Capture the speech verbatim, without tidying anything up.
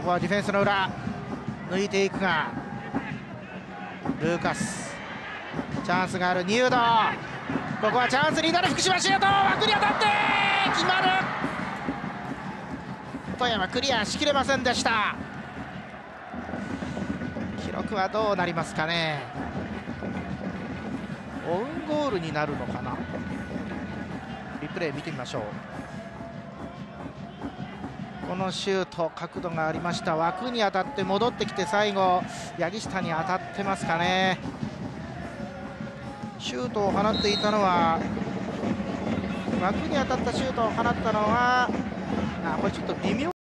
こはディフェンスの裏抜いていくが、ルーカスチャンスがある。ニュード、ここはチャンスになる。福島シュート、枠に当たって決まる。富山クリアしきれませんでした。記録はどうなりますかね。オウンゴールになるのかな。リプレイ見てみましょう。このシュート角度がありました。枠に当たって戻ってきて、最後八木下に当たってますかね。シュートを放っていたのは、枠に当たったシュートを放ったのは、あこれちょっと微妙